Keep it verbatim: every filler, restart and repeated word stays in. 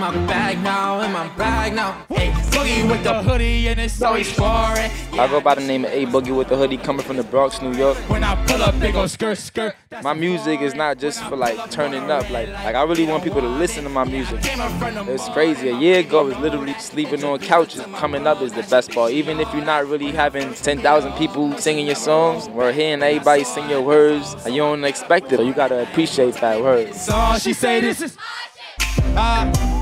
my bag now, in my bag now. Hey, Boogie with the hoodie and it's always foreign. I go by the name of A Boogie with the Hoodie, coming from the Bronx, New York. When I pull up, big ol' skirt, skirt. My music is not just for like turning up. Like, like I really want people to listen to my music. It's crazy. A year ago, I was literally sleeping on couches. Coming up is the best part. Even if you're not really having ten thousand people singing your songs, we're hearing everybody sing your words, and you don't expect it. So you gotta appreciate that word. So she say this is. Uh,